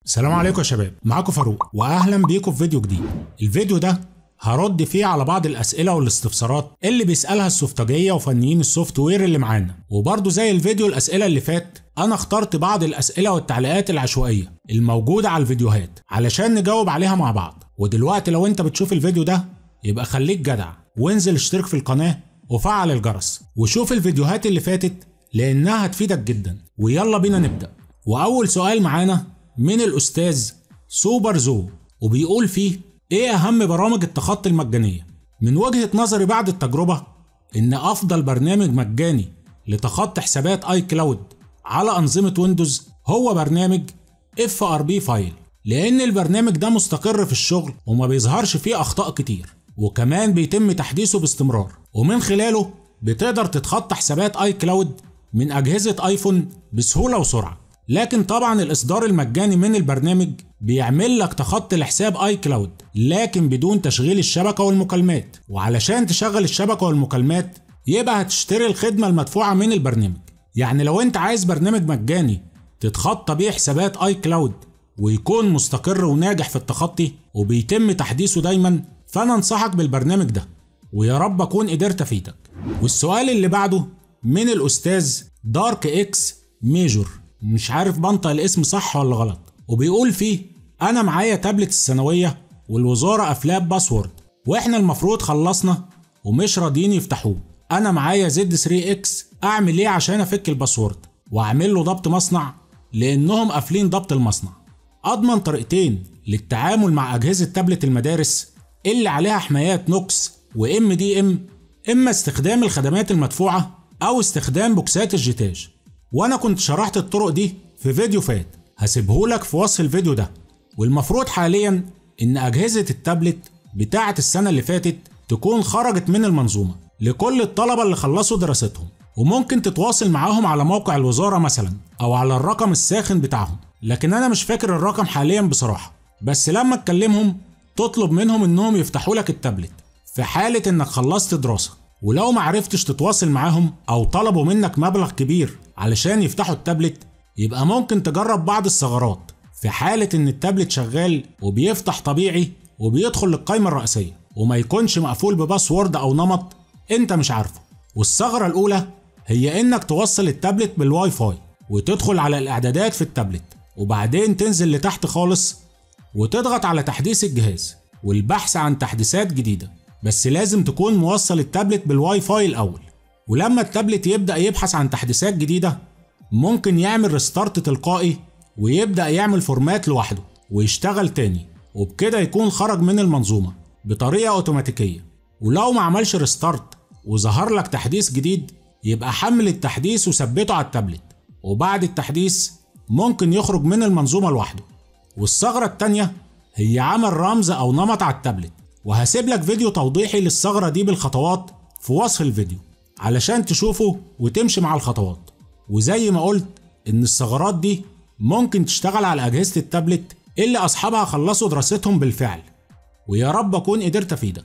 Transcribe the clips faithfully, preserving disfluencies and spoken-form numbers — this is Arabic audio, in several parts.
السلام عليكم يا شباب، معاكم فاروق واهلا بيكم في فيديو جديد. الفيديو ده هرد فيه على بعض الاسئله والاستفسارات اللي بيسالها السوفتجيه وفنيين السوفت وير اللي معانا، وبرده زي الفيديو الاسئله اللي فات انا اخترت بعض الاسئله والتعليقات العشوائيه الموجوده على الفيديوهات علشان نجاوب عليها مع بعض. ودلوقتي لو انت بتشوف الفيديو ده يبقى خليك جدع وانزل اشترك في القناه وفعل الجرس وشوف الفيديوهات اللي فاتت لانها هتفيدك جدا. ويلا بينا نبدا. واول سؤال معانا من الاستاذ سوبر زو، وبيقول فيه ايه اهم برامج التخطي المجانيه؟ من وجهه نظري بعد التجربه ان افضل برنامج مجاني لتخطي حسابات اي كلاود على انظمه ويندوز هو برنامج اف ار بي فايل، لان البرنامج ده مستقر في الشغل وما بيظهرش فيه اخطاء كتير، وكمان بيتم تحديثه باستمرار، ومن خلاله بتقدر تتخطى حسابات اي كلاود من اجهزه ايفون بسهوله وسرعه. لكن طبعا الاصدار المجاني من البرنامج بيعمل لك تخطي لحساب اي كلاود لكن بدون تشغيل الشبكه والمكالمات، وعلشان تشغل الشبكه والمكالمات يبقى هتشتري الخدمه المدفوعه من البرنامج. يعني لو انت عايز برنامج مجاني تتخطى بيه حسابات اي كلاود ويكون مستقر وناجح في التخطي وبيتم تحديثه دايما، فانا انصحك بالبرنامج ده، ويا رب اكون قدرت افيدك. والسؤال اللي بعده من الاستاذ دارك اكس ميجور، مش عارف بنطق الاسم صح ولا غلط، وبيقول فيه انا معايا تابلت الثانويه والوزاره قافلاه باسورد واحنا المفروض خلصنا ومش راضيين يفتحوه. انا معايا زد ثري اكس، اعمل ايه عشان افك الباسورد واعمل له ضبط مصنع لانهم قافلين ضبط المصنع؟ اضمن طريقتين للتعامل مع اجهزه تابلت المدارس اللي عليها حمايات نوكس وام دي ام، اما استخدام الخدمات المدفوعه او استخدام بوكسات الجيتاج، وانا كنت شرحت الطرق دي في فيديو فات هسيبهولك في وصف الفيديو ده. والمفروض حاليا ان اجهزه التابلت بتاعه السنه اللي فاتت تكون خرجت من المنظومه لكل الطلبه اللي خلصوا دراستهم، وممكن تتواصل معاهم على موقع الوزاره مثلا او على الرقم الساخن بتاعهم، لكن انا مش فاكر الرقم حاليا بصراحه. بس لما تكلمهم تطلب منهم انهم يفتحوا لك التابلت في حاله انك خلصت دراسه، ولو معرفتش تتواصل معاهم او طلبوا منك مبلغ كبير علشان يفتحوا التابلت يبقى ممكن تجرب بعض الثغرات في حالة ان التابلت شغال وبيفتح طبيعي وبيدخل للقائمة الرئيسية وما يكونش مقفول بباسورد او نمط انت مش عارفه. والثغرة الاولى هي انك توصل التابلت بالواي فاي وتدخل على الاعدادات في التابلت، وبعدين تنزل لتحت خالص وتضغط على تحديث الجهاز والبحث عن تحديثات جديدة، بس لازم تكون موصل التابلت بالواي فاي الاول. ولما التابلت يبدأ يبحث عن تحديثات جديدة ممكن يعمل ريستارت تلقائي ويبدأ يعمل فورمات لوحده ويشتغل تاني، وبكده يكون خرج من المنظومة بطريقة اوتوماتيكية. ولو ما عملش ريستارت وظهر لك تحديث جديد يبقى حمل التحديث وثبته على التابلت، وبعد التحديث ممكن يخرج من المنظومة لوحده. والثغرة التانية هي عمل رمز او نمط على التابلت، وهسيب لك فيديو توضيحي للثغرة دي بالخطوات في وصف الفيديو علشان تشوفه وتمشي مع الخطوات. وزي ما قلت ان الثغرات دي ممكن تشتغل على اجهزة التابلت اللي اصحابها خلصوا دراستهم بالفعل، ويا رب اكون قدرت افيدك.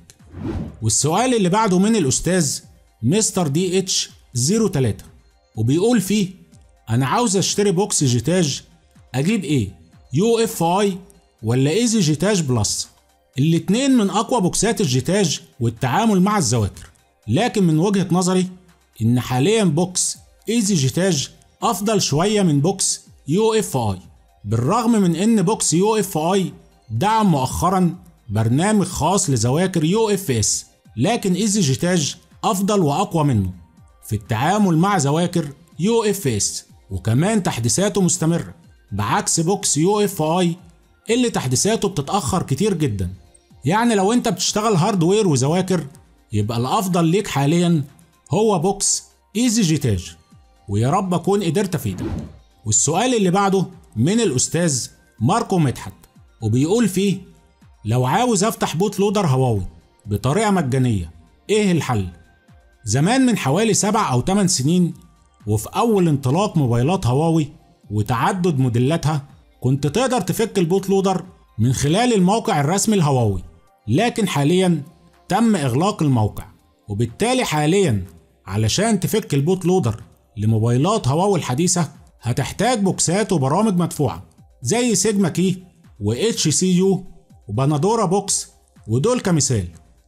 والسؤال اللي بعده من الاستاذ مستر دي اتش صفر تلاتة، وبيقول فيه انا عاوز اشتري بوكس جيتاج، اجيب ايه؟ يو اف اي ولا ايزي جيتاج بلس؟ الاتنين من اقوى بوكسات الجيتاج والتعامل مع الذواكر، لكن من وجهة نظري ان حاليا بوكس ايزي جيتاج افضل شوية من بوكس يو اف اي، بالرغم من ان بوكس يو اف اي دعم مؤخرا برنامج خاص لذواكر يو اف اس، لكن ايزي جيتاج افضل واقوى منه في التعامل مع ذواكر يو اف اس، وكمان تحديثاته مستمرة بعكس بوكس يو اف اي اللي تحديثاته بتتأخر كتير جدا. يعني لو انت بتشتغل هاردوير وذواكر يبقى الافضل ليك حاليا هو بوكس ايزي جيتاج، ويا رب اكون قدرت افيدك. والسؤال اللي بعده من الاستاذ ماركو مدحت، وبيقول فيه لو عاوز افتح بوت لودر هواوي بطريقة مجانية ايه الحل؟ زمان من حوالي سبع او تمن سنين وفي اول انطلاق موبايلات هواوي وتعدد موديلاتها كنت تقدر تفك البوت لودر من خلال الموقع الرسمي الهواوي، لكن حاليا تم اغلاق الموقع، وبالتالي حاليا علشان تفك البوت لودر لموبايلات هواوي الحديثة هتحتاج بوكسات وبرامج مدفوعة، زي سيجما كي و اتش سي يو وبانادورا بوكس، ودول كمثال.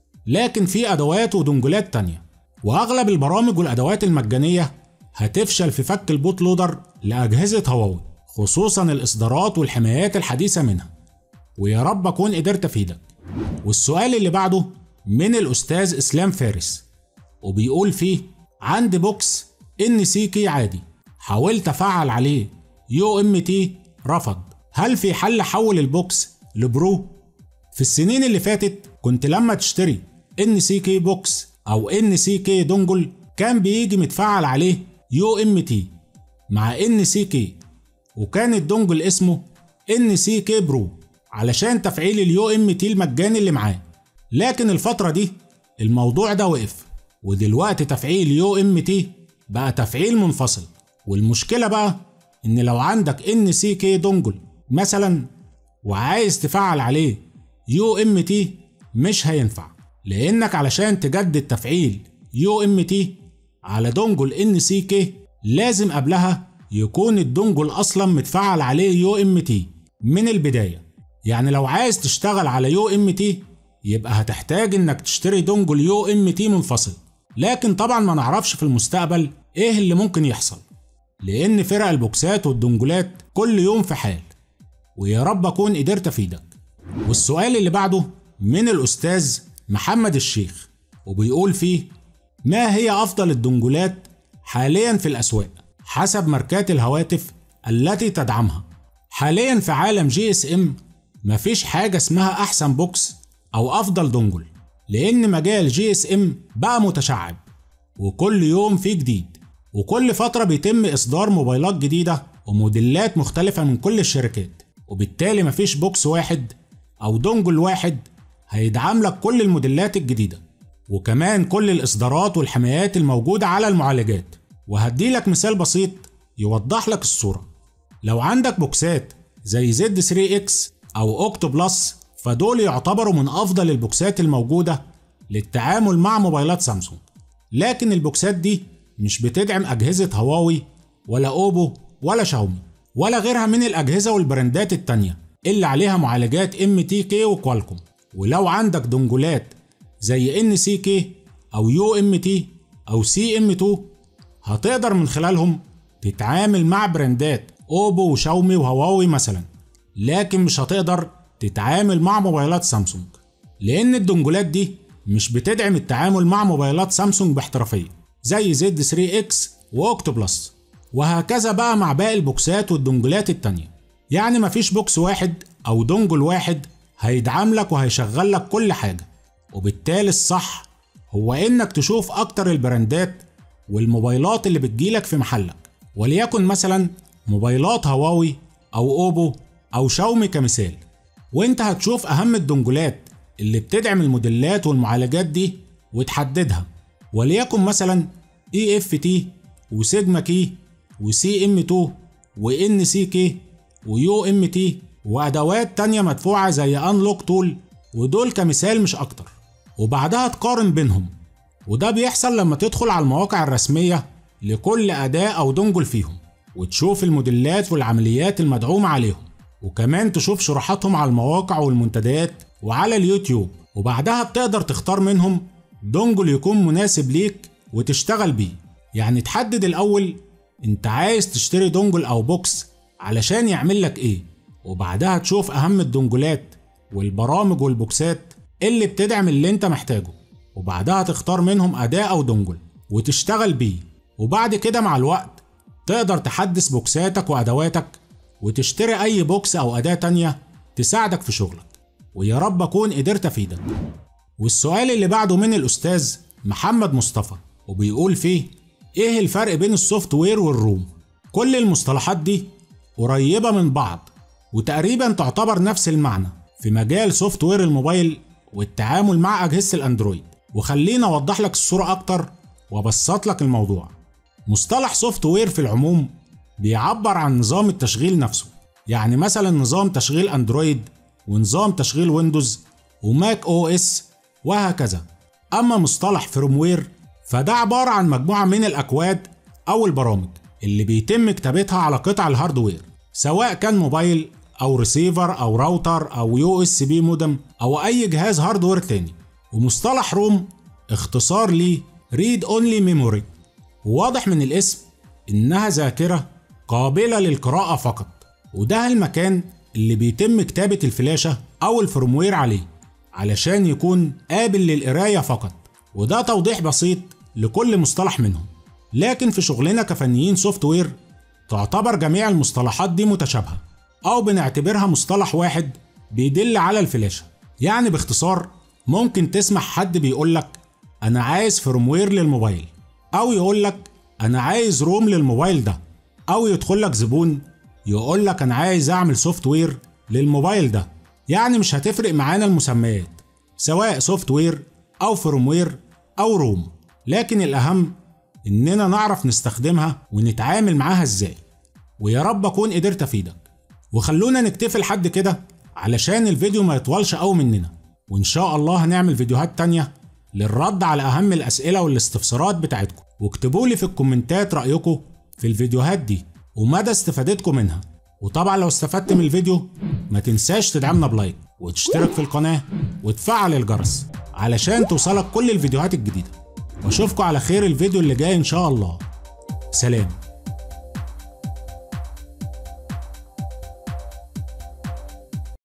لكن في ادوات ودونجلات تانية، واغلب البرامج والادوات المجانية هتفشل في فك البوت لودر لاجهزة هواوي، خصوصا الاصدارات والحمايات الحديثة منها. ويا رب اكون قدرت افيدك. والسؤال اللي بعده من الاستاذ اسلام فارس، وبيقول فيه: عندي بوكس ان سي كي عادي، حاولت افعل عليه يو ام تي رفض، هل في حل احول البوكس لبرو؟ في السنين اللي فاتت كنت لما تشتري ان سي كي بوكس او ان سي كي دونجل كان بيجي متفعل عليه يو ام تي مع ان سي كي، وكان الدونجل اسمه ان سي كي برو علشان تفعيل اليو ام تي المجاني اللي معاه. لكن الفترة دي الموضوع ده وقف، ودلوقتي تفعيل يو ام تي بقى تفعيل منفصل. والمشكلة بقى ان لو عندك ان سي كي دونجل مثلا وعايز تفعل عليه يو ام تي مش هينفع، لانك علشان تجدد تفعيل يو ام تي على دونجل ان سي كي لازم قبلها يكون الدونجل اصلا متفعل عليه يو ام تي من البداية. يعني لو عايز تشتغل على يو ام تي يبقى هتحتاج انك تشتري دونجل يو ام تي منفصل. لكن طبعا ما نعرفش في المستقبل ايه اللي ممكن يحصل، لان فرق البوكسات والدونجلات كل يوم في حال. ويا رب اكون قدرت افيدك. والسؤال اللي بعده من الاستاذ محمد الشيخ، وبيقول فيه: ما هي افضل الدونجلات حاليا في الاسواق حسب ماركات الهواتف التي تدعمها؟ حاليا في عالم جي اس ام مفيش حاجة اسمها احسن بوكس او افضل دونجل، لان مجال جي اس ام بقى متشعب وكل يوم فيه جديد، وكل فترة بيتم اصدار موبايلات جديدة وموديلات مختلفة من كل الشركات، وبالتالي مفيش بوكس واحد او دونجل واحد هيدعم لك كل الموديلات الجديدة، وكمان كل الاصدارات والحمايات الموجودة على المعالجات. وهدي لك مثال بسيط يوضح لك الصورة. لو عندك بوكسات زي زد ثري اكس او اوكتو بلس فدول يعتبروا من افضل البوكسات الموجودة للتعامل مع موبايلات سامسونج، لكن البوكسات دي مش بتدعم اجهزة هواوي ولا اوبو ولا شاومي ولا غيرها من الاجهزة والبراندات التانية اللي عليها معالجات ام تي كي وكوالكوم. ولو عندك دونجلات زي ان سي كي او يو ام تي او سي ام تو هتقدر من خلالهم تتعامل مع براندات اوبو وشاومي وهواوي مثلا، لكن مش هتقدر تتعامل مع موبايلات سامسونج، لان الدونجلات دي مش بتدعم التعامل مع موبايلات سامسونج باحترافية زي زد ثري اكس واوكتو بلس. وهكذا بقى مع باقي البوكسات والدونجلات التانية. يعني مفيش بوكس واحد او دونجل واحد هيدعم لك وهيشغل لك كل حاجة، وبالتالي الصح هو انك تشوف اكتر البراندات والموبايلات اللي بتجيلك في محلك، وليكن مثلا موبايلات هواوي او اوبو او شاومي كمثال، وانت هتشوف اهم الدونجلات اللي بتدعم الموديلات والمعالجات دي وتحددها، وليكن مثلا اي اف تي وسيجما كي وسي ام تو وان سي كي ويو ام تي وادوات تانية مدفوعة زي انلوك تول، ودول كمثال مش اكتر. وبعدها تقارن بينهم، وده بيحصل لما تدخل على المواقع الرسمية لكل اداة او دونجل فيهم وتشوف الموديلات والعمليات المدعومة عليهم، وكمان تشوف شروحاتهم على المواقع والمنتديات وعلى اليوتيوب. وبعدها بتقدر تختار منهم دونجل يكون مناسب ليك وتشتغل بيه. يعني تحدد الاول انت عايز تشتري دونجل او بوكس علشان يعمل لك ايه، وبعدها تشوف اهم الدونجلات والبرامج والبوكسات اللي بتدعم اللي انت محتاجه، وبعدها تختار منهم اداة او دونجل وتشتغل بيه. وبعد كده مع الوقت تقدر تحدث بوكساتك وادواتك وتشتري اي بوكس او اداة تانية تساعدك في شغلك. ويا رب اكون قدرت افيدك. والسؤال اللي بعده من الاستاذ محمد مصطفى، وبيقول فيه: ايه الفرق بين السوفت وير والروم؟ كل المصطلحات دي قريبة من بعض وتقريبا تعتبر نفس المعنى في مجال سوفت وير الموبايل والتعامل مع اجهزة الاندرويد. وخلينا اوضح لك الصورة اكتر وابسط لك الموضوع. مصطلح سوفت وير في العموم بيعبر عن نظام التشغيل نفسه، يعني مثلا نظام تشغيل اندرويد ونظام تشغيل ويندوز وماك او اس وهكذا. اما مصطلح فيرموير فده عبارة عن مجموعة من الاكواد او البرامج اللي بيتم كتابتها على قطع الهاردوير، سواء كان موبايل او ريسيفر او راوتر او يو اس بي مودم او اي جهاز هاردوير تاني. ومصطلح روم اختصار ليه ريد اونلي ميموري، وواضح من الاسم انها ذاكرة قابلة للقراءة فقط، وده المكان اللي بيتم كتابة الفلاشة او الفيرموير عليه علشان يكون قابل للقراية فقط. وده توضيح بسيط لكل مصطلح منهم، لكن في شغلنا كفنيين سوفت وير تعتبر جميع المصطلحات دي متشابهة او بنعتبرها مصطلح واحد بيدل على الفلاشة. يعني باختصار ممكن تسمع حد بيقولك انا عايز فيرموير للموبايل، او يقولك انا عايز روم للموبايل ده، او يدخلك زبون يقولك انا عايز اعمل سوفت وير للموبايل ده. يعني مش هتفرق معانا المسميات سواء سوفت وير او فيرموير او روم، لكن الاهم اننا نعرف نستخدمها ونتعامل معاها ازاي. ويا رب اكون قدرت افيدك، وخلونا نكتفي لحد كده علشان الفيديو ما يطولش قوي مننا، وان شاء الله هنعمل فيديوهات تانية للرد على اهم الاسئلة والاستفسارات بتاعتكم. واكتبوا لي في الكومنتات رأيكم في الفيديوهات دي ومدى استفادتكم منها. وطبعا لو استفدت من الفيديو ما تنساش تدعمنا بلايك وتشترك في القناة وتفعل الجرس علشان توصلك كل الفيديوهات الجديدة. واشوفكم على خير الفيديو اللي جاي ان شاء الله. سلام.